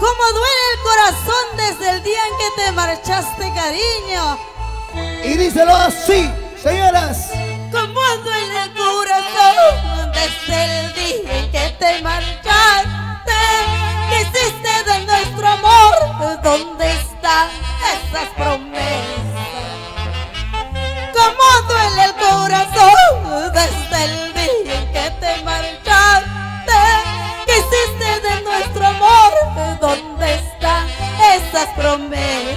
Cómo duele el corazón desde el día en que te marchaste, cariño. Y díselo así, señoras. Cómo duele el corazón desde el día en que te marchaste. ¿Qué hiciste de nuestro amor? ¿Dónde están esas promesas? Cómo duele el corazón desde el día en que te marchaste. ¿Qué hiciste de nuestro amor? ¿Dónde están esas promesas?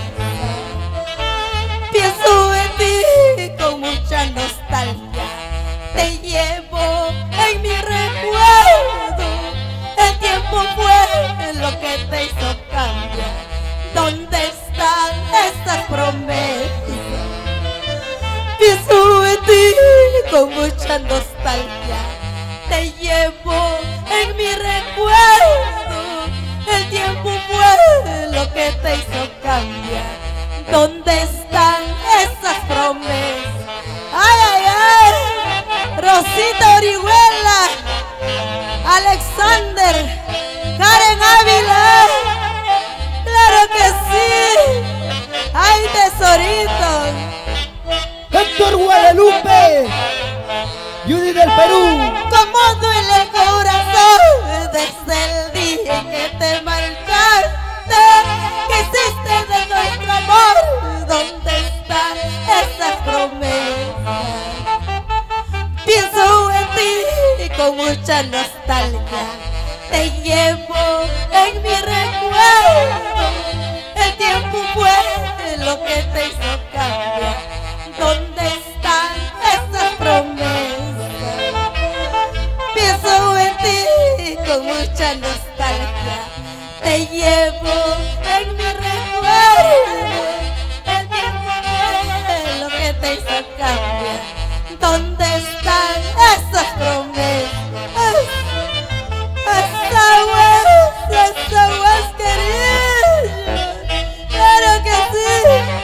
Pienso en ti con mucha nostalgia, te llevo en mi recuerdo. El tiempo fue lo que te hizo cambiar. ¿Dónde están esas promesas? Pienso en ti con mucha nostalgia, te llevo en mi recuerdo. El tiempo fue lo que te hizo cambiar. ¿Dónde están esas promesas? ¡Ay, ay, ay! Rosita Orihuela, Alexander, Karen Ávila. ¡Claro que sí! ¡Ay, tesorito! Héctor Guadalupe, Judy del Perú. Cómo duele el corazón desde el día en que te marchaste. ¿Qué hiciste de nuestro amor? ¿Dónde están esas promesas? Pienso en ti con mucha nostalgia, te llevo en mi recuerdo. El tiempo fue lo que te hizo cambiar. ¿Dónde están esas promesas? Pienso en ti con mucha nostalgia, te llevo en mi recuerdo. El tiempo fue lo que te hizo cambiar. ¿Dónde están esas promesas? Esa hues, querido. Claro que sí.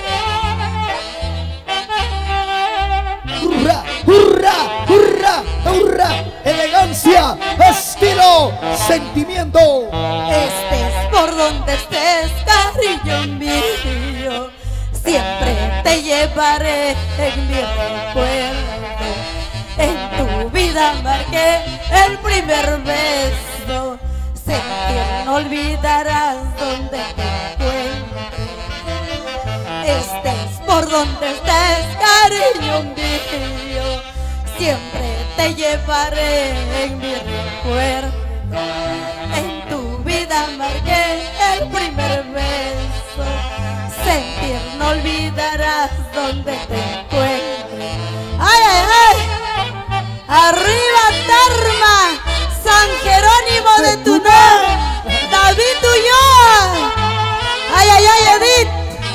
¡Hurra, hurra, hurra, hurra! Elegancia, estilo, sentimiento. Estés por donde estés, cariño mío, siempre te llevaré en mi recuerdo. En tu vida marqué el primer beso, sentir no olvidarás donde te encuentres. Estés por donde estés, cariño mío, siempre te llevaré en mi recuerdo. En tu vida marqué el primer beso, sentir no olvidarás donde te encuentres. ¡Ay, ay, ay! ¡Arriba Tarma! ¡San Jerónimo de Tunal! ¡David Ulloa! ¡Ay, ay, ay, Edith!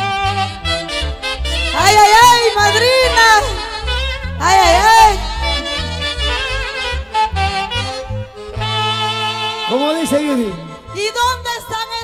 ¡Ay, ay, ay, madrina! ¡Ay, ay, ay! ¿Cómo dice Judy? ¿Y dónde están